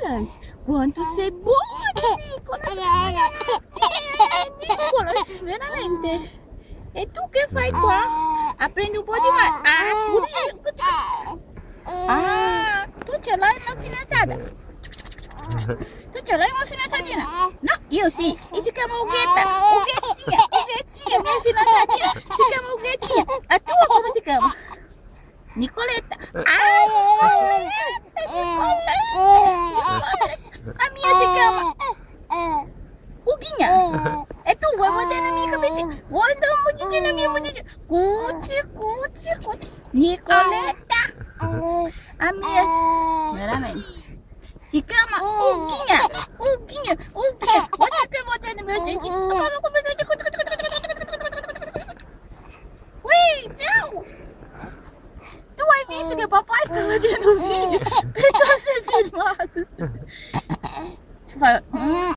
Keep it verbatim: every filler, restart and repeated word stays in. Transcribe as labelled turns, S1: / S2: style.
S1: Nicolas. Quanto sei buono, Nicolas. Nicolas, veramente. E tu che fai qua? Prendi un po' di mare. Ah, ah, tu ce l'hai una fidanzata? Tu ce l'hai una fidanzatina? No, io sì. E si chiama Ughetta. Ughettinha, Ughettinha, mia fidanzatina. Si chiama Ughettinha. A tua come si chiama? Nicoletta. Ah, Nicoletta, Nicoletta. A minha se chiama Uguinha. E tu vai botar na minha cabecinha. Vou dar um mudinho na minha mudinha. Cuti, cuti, cuti. Nicoletta. A minha, veramente. Se chama Uguinha. Uguinha, Uguinha. Você quer botar no meu dedinho? Ui, tchau. Tu hai visto que o papai estava dentro do vídeo? Então ser filmado. Tipo, hum,